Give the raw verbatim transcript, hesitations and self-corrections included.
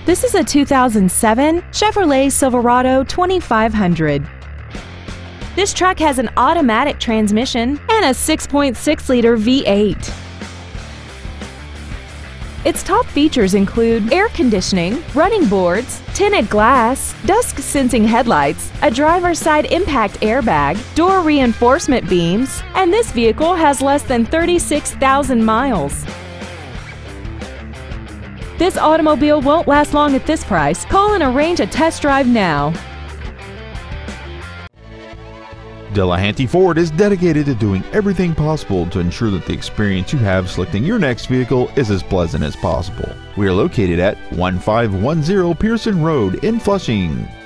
This is a two thousand seven Chevrolet Silverado twenty-five hundred. This truck has an automatic transmission and a six point six liter V eight. Its top features include air conditioning, running boards, tinted glass, dusk-sensing headlights, a driver's side impact airbag, door reinforcement beams, and this vehicle has less than thirty-six thousand miles. This automobile won't last long at this price. Call and arrange a test drive now. Delahanty Ford is dedicated to doing everything possible to ensure that the experience you have selecting your next vehicle is as pleasant as possible. We are located at one five one zero Pearson Road in Flushing.